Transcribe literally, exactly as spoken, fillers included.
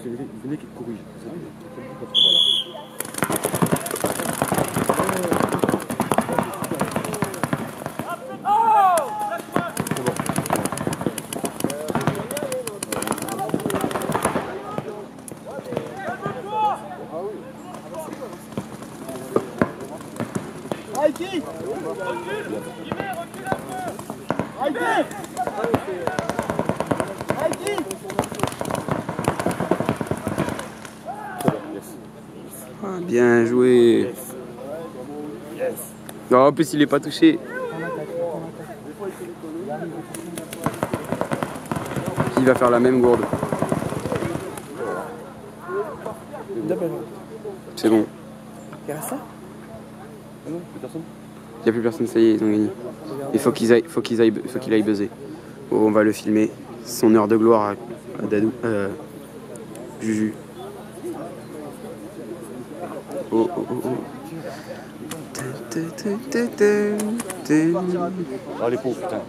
c'est le mec qui te corrige. Voilà. Aïki! Recule un peu! Aïki! Aïki! Ah, bien joué. Non, en plus il est pas touché. Qui va faire la même gourde? C'est bon. Il reste ça? Ah non, plus personne. Il n'y a plus personne, ça y est, ils ont gagné. Il faut qu'ils aillent, faut qu'ils aillent, faut qu'il aille buzzer. Oh, on va le filmer. Son heure de gloire à, à Dadou, euh, Juju. Oh oh oh oh. Oh les pauvres, putain.